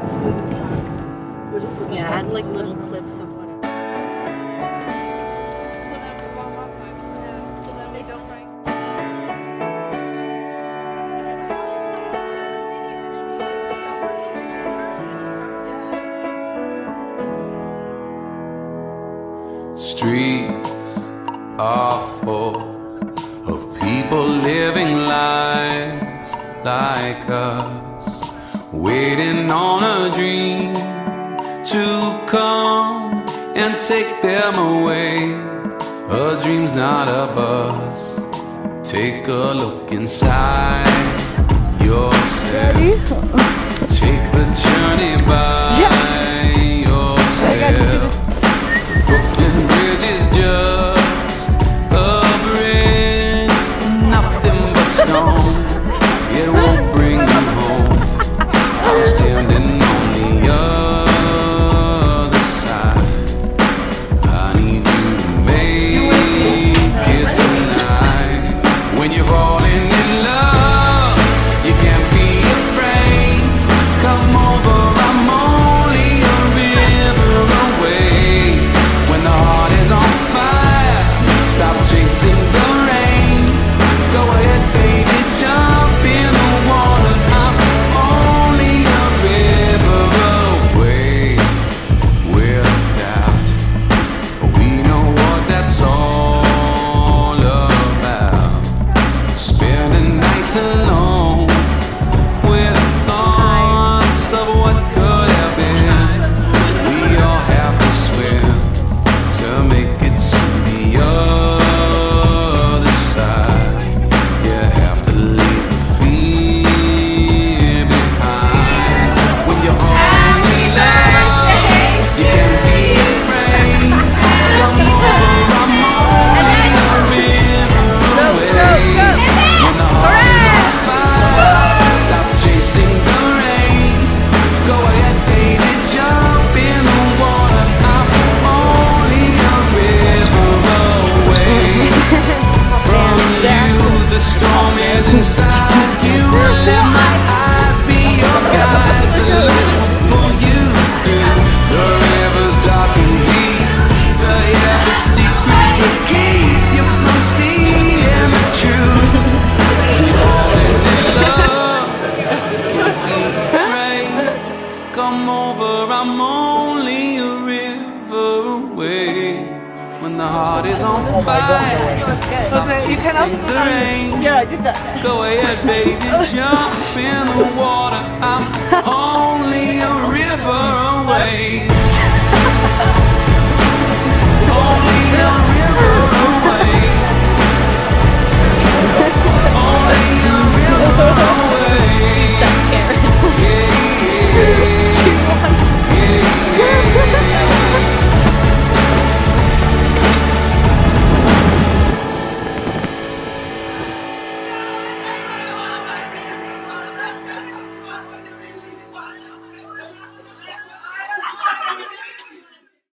Yeah, add like little clips of whatever. So then we walk off like, yeah, so then we don't write. Streets are full of people living lives like us, waiting on a dream to come and take them away. A dream's not a bus. Take a look inside yourself. Take the journey by yourself. Brooklyn Bridge is just a bridge, nothing but stone. It won't bring you home. I'm standing on the other side. I need you to make it tonight. When you're falling in love, you can't be afraid. Come over, I'm only a river away. When the heart is on fire, stop chasing the rain. Go ahead, baby, jump in the water. I'm only a river away. Without, we know what that's all about. Spending nights alone with thoughts of what could have been. We all have to swim to make it to the other side. You have to leave the fear behind. When you're falling in love, you can't be afraid. Come over, I'm only a river away. When the heart is on fire, stop chasing the rain. Go ahead, baby, jump in the water. I'm only a river away from you. The storm is inside you. Let my eyes be your guide. The light will pull you through. The river's dark and deep. The heavy secrets will keep you from seeing the truth. When you're falling in love, can't be afraid. Come over, I'm only a river away. When the heart is on fire, stop Okay, you can also chasing put the on. rain. Yeah, I did that. Go ahead, baby, jump in the water. I'm only a river away.